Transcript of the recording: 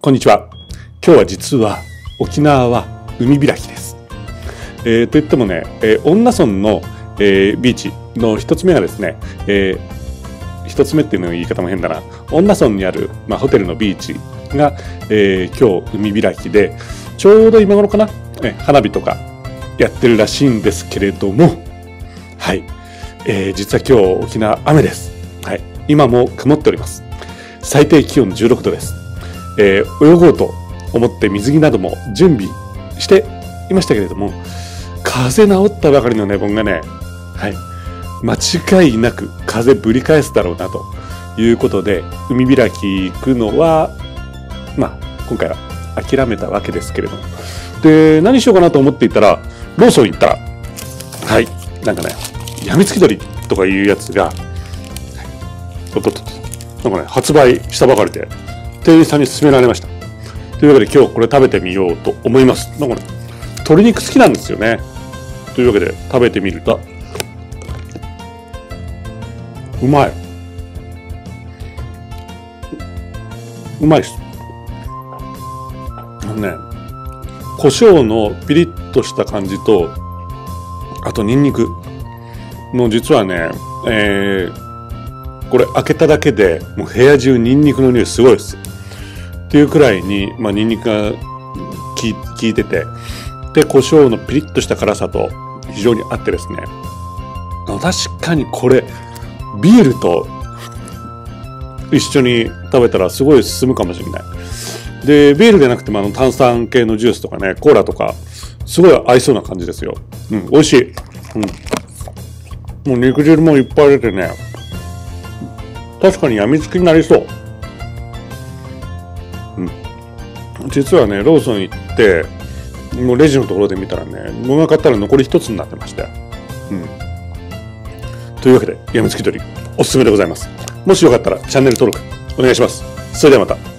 こんにちは。今日は実は沖縄は海開きです。といってもね、恩納村の、ビーチの一つ目がですね、一つ目っていうの言い方も変だな。恩納村にある、ホテルのビーチが、今日海開きで、ちょうど今頃かな、花火とかやってるらしいんですけれども、はい、実は今日沖縄雨です。はい、今も曇っております。最低気温16度です。泳ごうと思って水着なども準備していましたけれども、風治ったばかりの寝盆がね、はい、間違いなく風ぶり返すだろうなということで、海開き行くのは今回は諦めたわけですけれども、で何しようかなと思っていたら、ローソン行ったら、はい、なんかね、やみつき鳥とかいうやつが、なんかね、発売したばかりで店員さんに勧められました。というわけで今日これ食べてみようと思います。なんかね、鶏肉好きなんですよね。というわけで食べてみると、うまい。うまいです。胡椒のピリッとした感じと、あとニンニクの、実はね、これ開けただけでもう部屋中ニンニクの匂いすごいです。っていうくらいに、ニンニクが効いてて、で胡椒のピリッとした辛さと非常に合ってですね、確かにこれビールと一緒に食べたらすごい進むかもしれない。でビールでなくても炭酸系のジュースとかね、コーラとかすごい合いそうな感じですよ。美味しい。もう肉汁もいっぱい出てね、確かにやみつきになりそう。実はね、ローソン行ってもうレジのところで見たらね、物が買ったら残り一つになってましたよ。というわけでやみつき鳥おすすめでございます。もしよかったらチャンネル登録お願いします。それではまた。